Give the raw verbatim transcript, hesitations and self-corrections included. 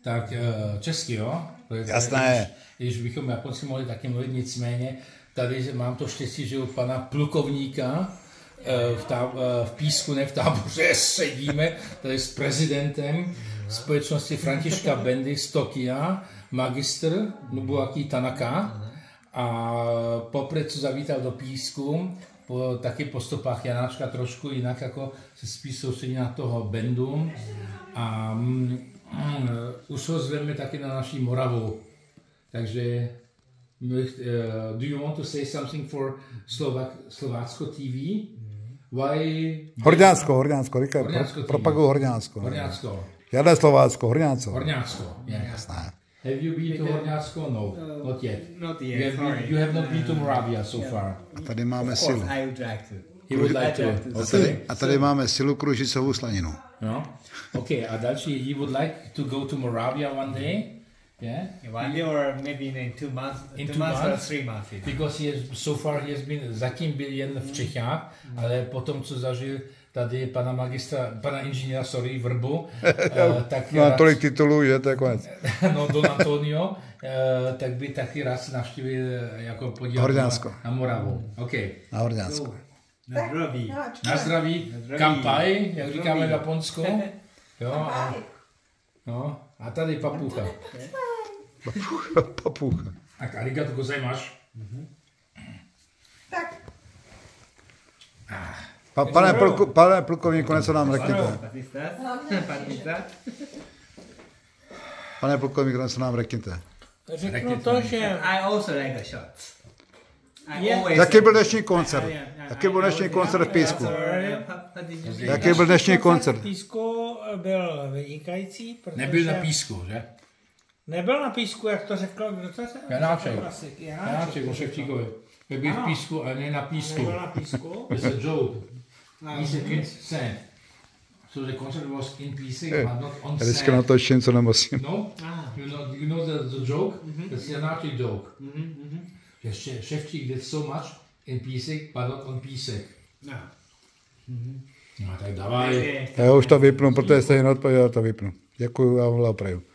Tak česky, jo? Jasné. Když bychom Japonci mohli taky mluvit, nicméně tady mám to štěstí, že u pana plukovníka v, táb- v Písku, ne v Táboře, sedíme tady s prezidentem společnosti Františka Bendy z Tokia, magistr Nobuaki Tanaka, a poprvé, co zavítal do Písku, po, taky po stopách Janáčka trošku jinak, jako se spíš soustředí na toho Bendu, a mm, mm, už ho zveme taky na naší Moravu. Takže uh, do you want to say something for Slovak, Slovácko T V? Why? Horňánsko, Horňánsko, říkaj, Horňánsko pro, propaguju Horňánsko. Horňánsko. Jadé Slovácko, Horňánsko. Horňánsko, yeah. Jasné. Have you been to Horňánsko? No, uh, not yet. Not yet, You have, been, you have not been to Moravia so far. A tady máme Of course, silu. I would like to. He would like to. A tady, a tady máme silu kružicovou slaninu. No? Okay, a další, he would like to go to Moravia one day. Yeah? One day or maybe in two months, In two, two months, months? or three months. Even. Because he has, so far he has been, zatím byl jen v Čechách, ale potom, co zažil tady pana magistra, pana inženýra, sorry, Vrbu, uh, tak Mám rád, tolik titulů, že to je konec. no, Don Antonio, uh, tak by taky rád navštívil, jako podívat Horňánsko. na, na Moravu. Okay. Na Horňánsko. So, na zdraví. Na zdraví, Na zdraví. kampai, jak Na říkáme v zdraví. Japonsku. Jo, a, no, a tady papucha. Papucha. Tak arigato gozaimasu. Tak. Pa, pane, pluku, pane plukovníku, něco nám řekněte. Patistas. Patistas. Pane plukovníku, něco nám řekněte. Řeknu to, že I also like the shots. I Yeah. always Jaký byl dnešní koncert? Yeah, yeah, Jaký byl I- I dnešní was- koncert v Písku? Jaký Jaký byl dnešní koncert? v Písku byl vynikající, protože Nebyl na Písku, že? Nebyl na Písku, jak to řekl, kdo to řekl? Janáček. Klasik, Janáček o Ševčíkovi. Byl v Písku, ale ne na Písku. Nebyl na Písku. It's a joke. No. He said it's sand. So the concert was in Písek, but not on Já vždycky sand. natočím, co nemusím. No? Ah. You know, you know the, the joke? That's Janáček joke. Že Še- Ševčík did so much in Písek, but not on Písek. No. No tak dávaj. Já už to vypnu, protože jste jinak odpověděl, to vypnu. Děkuju a vám přeju.